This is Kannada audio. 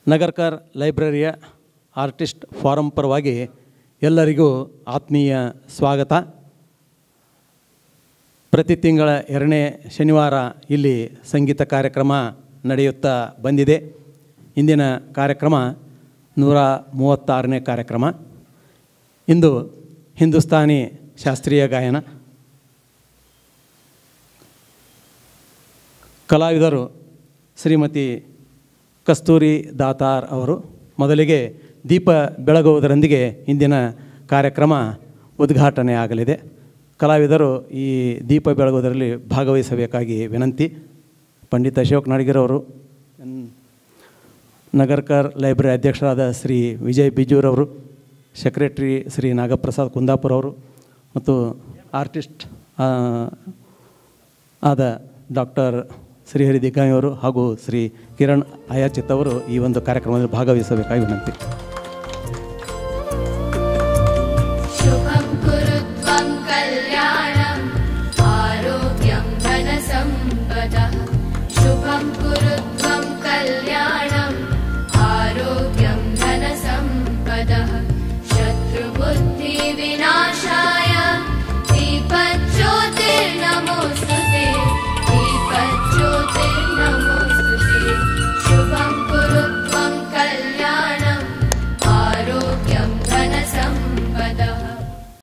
ನಗರ್ಕರ್ ಲೈಬ್ರರಿಯ ಆರ್ಟಿಸ್ಟ್ ಫಾರಂ ಪರವಾಗಿ ಎಲ್ಲರಿಗೂ ಆತ್ಮೀಯ ಸ್ವಾಗತ. ಪ್ರತಿ ತಿಂಗಳ 2ನೇ ಶನಿವಾರ ಇಲ್ಲಿ ಸಂಗೀತ ಕಾರ್ಯಕ್ರಮ ನಡೆಯುತ್ತಾ ಬಂದಿದೆ. ಇಂದಿನ ಕಾರ್ಯಕ್ರಮ 136ನೇ ಕಾರ್ಯಕ್ರಮ. ಇಂದು ಹಿಂದೂಸ್ತಾನಿ ಶಾಸ್ತ್ರೀಯ ಗಾಯನ. ಕಲಾವಿದರು ಶ್ರೀಮತಿ ಕಸ್ತೂರಿ ದಾತಾರ್ ಅವರು. ಮೊದಲಿಗೆ ದೀಪ ಬೆಳಗುವುದರೊಂದಿಗೆ ಇಂದಿನ ಕಾರ್ಯಕ್ರಮ ಉದ್ಘಾಟನೆ ಆಗಲಿದೆ. ಕಲಾವಿದರು ಈ ದೀಪ ಬೆಳಗುವುದರಲ್ಲಿ ಭಾಗವಹಿಸಬೇಕಾಗಿ ವಿನಂತಿ. ಪಂಡಿತ ಅಶೋಕ್ ನಾಡಿಗರವರು, ನಗರ್ಕರ್ ಲೈಬ್ರರಿ ಅಧ್ಯಕ್ಷರಾದ ಶ್ರೀ ವಿಜಯ್ ಬಿಜೂರವರು, ಸೆಕ್ರೆಟರಿ ಶ್ರೀ ನಾಗಪ್ರಸಾದ್ ಕುಂದಾಪುರ ಅವರು ಮತ್ತು ಆರ್ಟಿಸ್ಟ್ ಆದ ಡಾಕ್ಟರ್ ಶ್ರೀಹರಿ ದಿಗ್ಗಾಮಿಯವರು ಹಾಗೂ ಶ್ರೀ ಕಿರಣ್ ಆಯಾಚಿತ್ ಅವರು ಈ ಒಂದು ಕಾರ್ಯಕ್ರಮದಲ್ಲಿ ಭಾಗವಹಿಸಬೇಕಾಗಿ ವಿನಂತಿ.